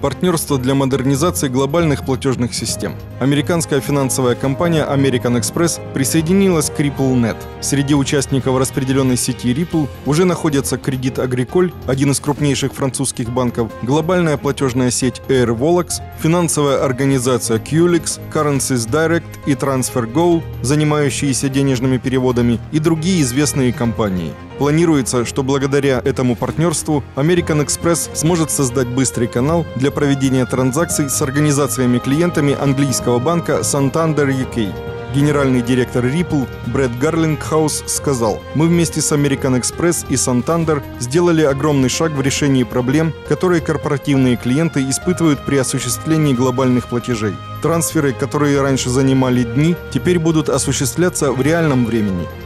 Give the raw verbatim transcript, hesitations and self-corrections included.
Партнерство для модернизации глобальных платежных систем. Американская финансовая компания American Express присоединилась к RippleNet. Среди участников распределенной сети Ripple уже находятся Credit Agricole, один из крупнейших французских банков, глобальная платежная сеть Airwallex, финансовая организация Q L X, Currencies Direct и TransferGo, занимающиеся денежными переводами, и другие известные компании. Планируется, что благодаря этому партнерству American Express сможет создать быстрый канал для проведения транзакций с организациями-клиентами английского банка Santander ю кей. Генеральный директор Ripple Брэд Гарлингхаус сказал: «Мы вместе с American Express и Santander сделали огромный шаг в решении проблем, которые корпоративные клиенты испытывают при осуществлении глобальных платежей. Трансферы, которые раньше занимали дни, теперь будут осуществляться в реальном времени.